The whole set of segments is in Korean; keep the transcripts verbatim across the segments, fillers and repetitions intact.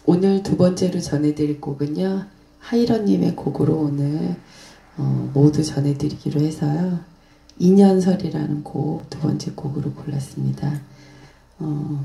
오늘 두 번째로 전해드릴 곡은요, 하이런님의 곡으로 오늘 어, 모두 전해드리기로 해서요, 인연설이라는 곡 두 번째 곡으로 골랐습니다. 어,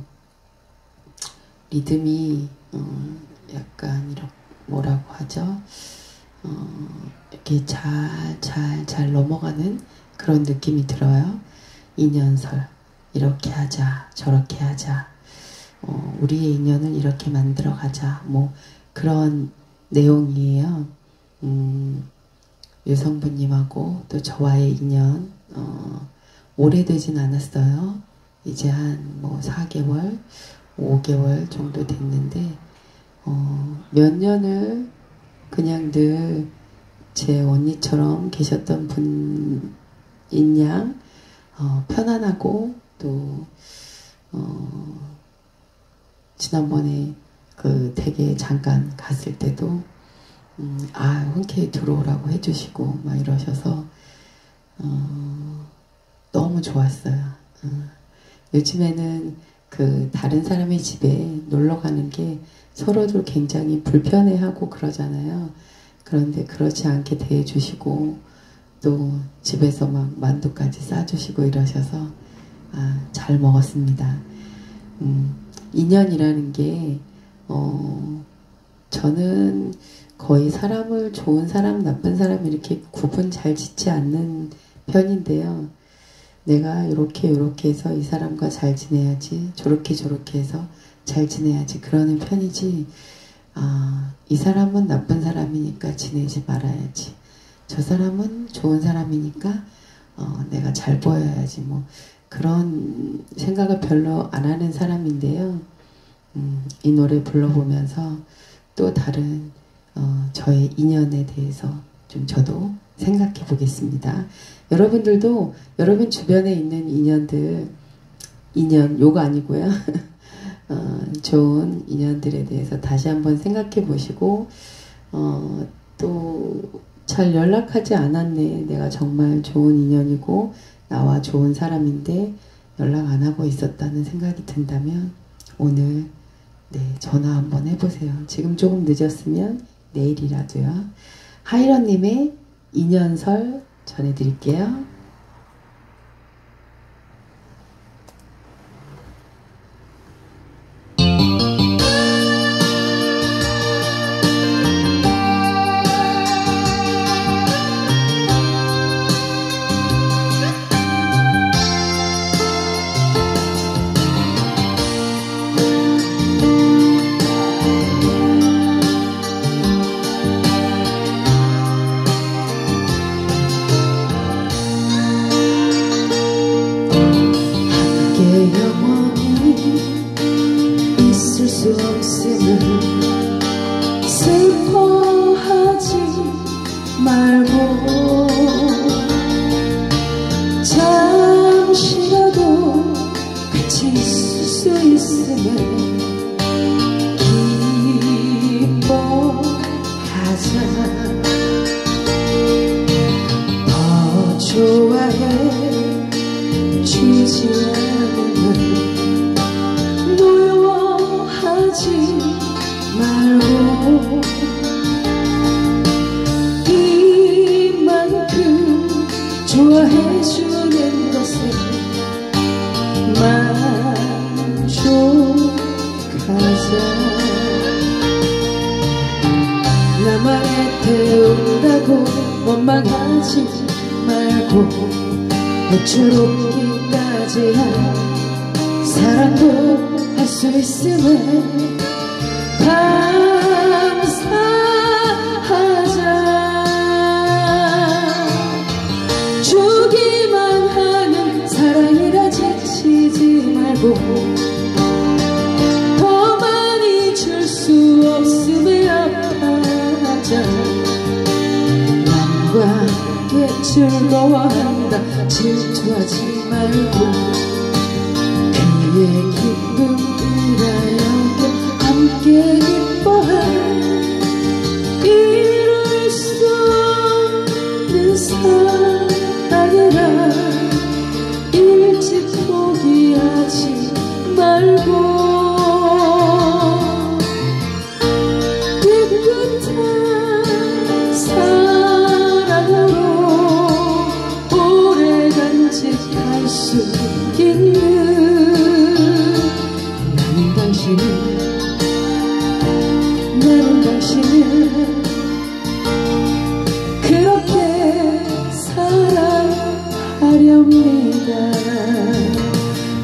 리듬이 어, 약간 이렇게 뭐라고 하죠? 어, 이렇게 잘, 잘, 잘 넘어가는 그런 느낌이 들어요. 인연설. 이렇게 하자, 저렇게 하자. 어, 우리의 인연을 이렇게 만들어 가자. 뭐, 그런 내용이에요. 음, 유성부님하고 또 저와의 인연, 어, 오래되진 않았어요. 이제 한 뭐 사 개월, 오 개월 정도 됐는데, 어, 몇 년을 그냥 늘 제 언니처럼 계셨던 분인 양, 어, 편안하고, 또, 어, 지난번에 그 댁에 잠깐 갔을 때도, 음, 아, 흔쾌히 들어오라고 해주시고, 막 이러셔서, 어, 너무 좋았어요. 어, 요즘에는 그 다른 사람의 집에 놀러 가는 게 서로들 굉장히 불편해하고 그러잖아요. 그런데 그렇지 않게 대해주시고, 또 집에서 막 만두까지 싸주시고 이러셔서, 아, 잘 먹었습니다. 음, 인연이라는 게, 어, 저는 거의 사람을 좋은 사람, 나쁜 사람 이렇게 구분 잘 짓지 않는 편인데요. 내가 이렇게 이렇게 해서 이 사람과 잘 지내야지, 저렇게 저렇게 해서 잘 지내야지 그러는 편이지, 아, 이 사람은 나쁜 사람이니까 지내지 말아야지, 저 사람은 좋은 사람이니까 어, 내가 잘 보여야지, 뭐 그런 생각을 별로 안 하는 사람인데요. 음, 이 노래 불러보면서 또 다른 어, 저의 인연에 대해서 좀 저도 생각해 보겠습니다. 여러분들도 여러분 주변에 있는 인연들, 인연 요거 아니고요. 어, 좋은 인연들에 대해서 다시 한번 생각해 보시고, 어, 또 잘 연락하지 않았네, 내가 정말 좋은 인연이고 나와 좋은 사람인데 연락 안 하고 있었다는 생각이 든다면 오늘 네, 전화 한번 해보세요. 지금 조금 늦었으면 내일이라도요. 하이런님의 인연설 전해드릴게요. 슬퍼하지 말고 잠시라도 같이 있을 수 있으면 기뻐하자. 더 좋아해 주지 않으면 노여워하지 말고 이만큼 좋아해주는 것에 만족하자. 나만의 태운다고 원망하지 말고 애처롭기까지 한 사랑도 할 수 있음에 감사하자. 주기만 하는 사랑이라 지치지 말고 더 많이 줄 수 없음에 아파하자. 남과 함께 즐거워한다 질투하지 말고 그의 기쁨이라여 함께 기뻐해. 이룰 수 없는 사랑이라 일찍 포기하지 말고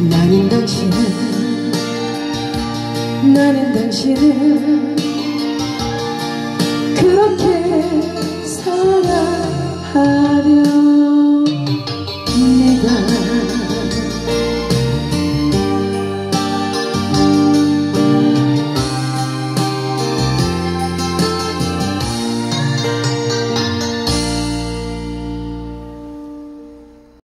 나는 당신을 나는 당신을 그렇게 사랑하려